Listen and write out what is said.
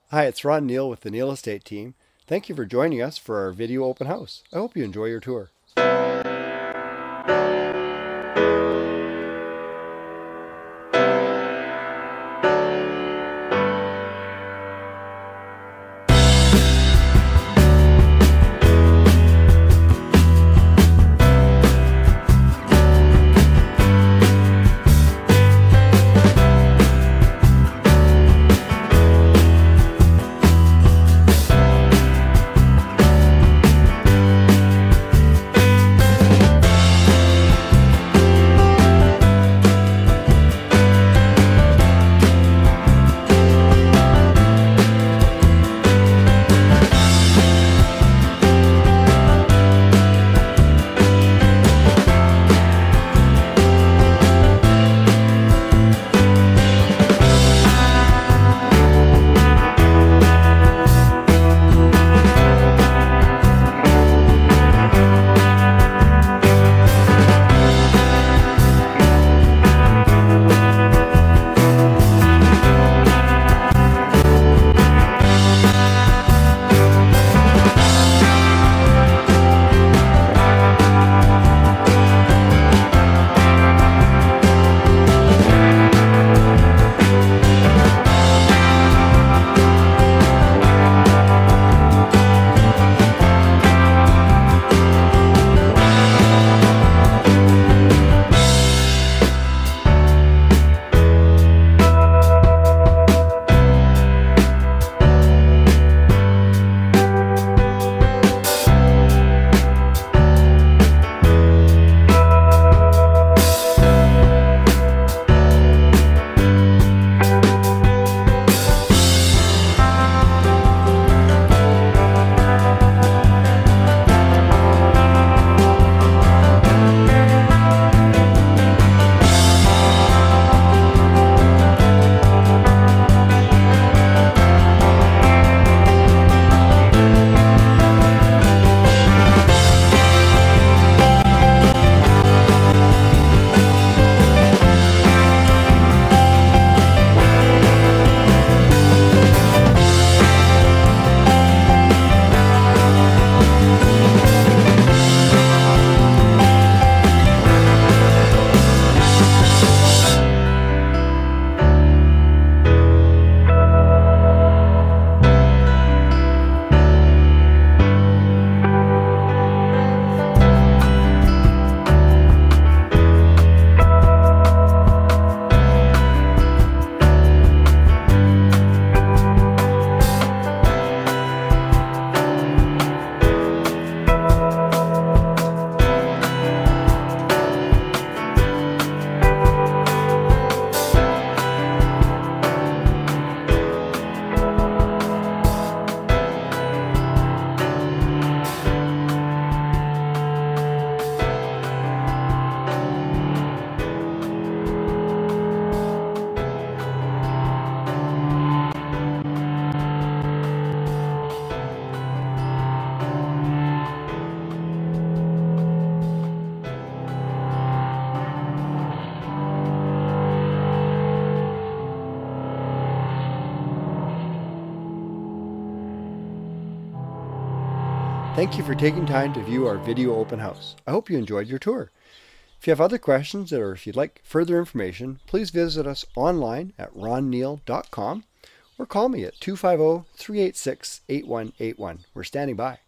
Hi, it's Ron Neal with the Neal Estate team. Thank you for joining us for our video open house. I hope you enjoy your tour. Thank you for taking time to view our video open house. I hope you enjoyed your tour. If you have other questions or if you'd like further information, please visit us online at ronneal.com or call me at 250-386-8181. We're standing by.